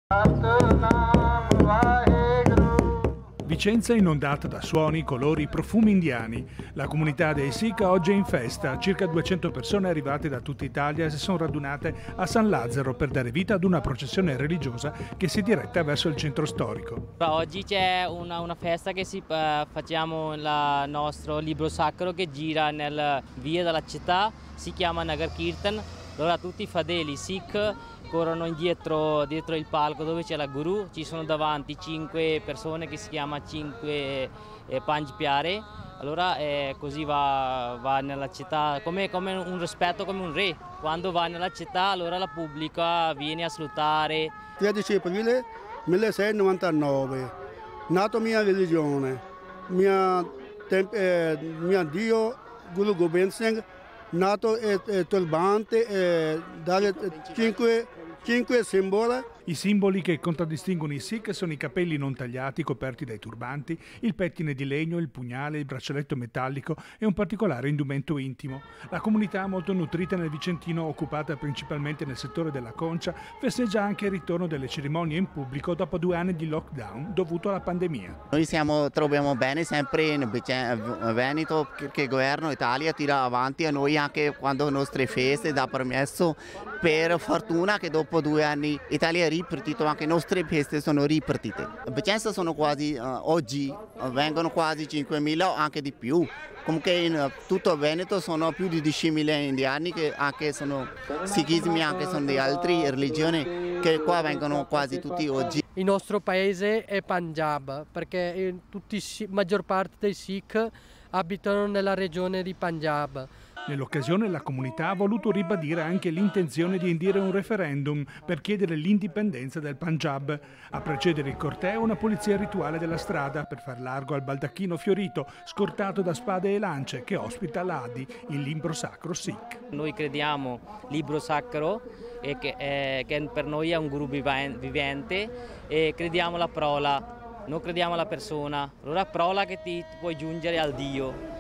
Vicenza inondata da suoni, colori, profumi indiani. La comunità dei Sikh oggi è in festa. Circa 200 persone arrivate da tutta Italia si sono radunate a San Lazzaro per dare vita ad una processione religiosa che si diretta verso il centro storico. Oggi c'è una festa che facciamo il nostro libro sacro che gira nella via della città, si chiama Nagar Kirtan. Allora tutti i fedeli Sikh corrono dietro il palco dove c'è la guru, ci sono davanti 5 persone che si chiama 5 Panj Pyare. Allora così va nella città come un rispetto, come un re. Quando va nella città allora la pubblica viene a salutare. 13 aprile 1699, nato mia religione, mio Dio Guru Gobind Singh, nato turbante, dalle 5 simboli. I simboli che contraddistinguono i Sikh sono i capelli non tagliati coperti dai turbanti, il pettine di legno, il pugnale, il braccialetto metallico e un particolare indumento intimo. La comunità, molto nutrita nel Vicentino, occupata principalmente nel settore della concia, festeggia anche il ritorno delle cerimonie in pubblico dopo 2 anni di lockdown dovuto alla pandemia. Noi troviamo bene sempre in Veneto che il governo Italia tira avanti a noi anche quando le nostre feste dà permesso. Per fortuna che dopo 2 anni Italia è ripartito, anche le nostre feste sono ripartite. A Vicenza sono quasi, oggi vengono quasi 5.000 o anche di più. Comunque in tutto Veneto sono più di 10.000 indiani che anche sono sikhismi, anche sono di altre religioni che qua vengono quasi tutti oggi. Il nostro paese è Punjab perché maggior parte dei Sikh abitano nella regione di Punjab. Nell'occasione la comunità ha voluto ribadire anche l'intenzione di indire un referendum per chiedere l'indipendenza del Punjab. A precedere il corteo una polizia rituale della strada per far largo al baldacchino fiorito, scortato da spade e lance, che ospita l'Adi, il libro sacro Sikh. Noi crediamo libro sacro e che per noi è un guru vivente e crediamo alla parola, non crediamo alla persona. Allora parola che ti puoi giungere al Dio.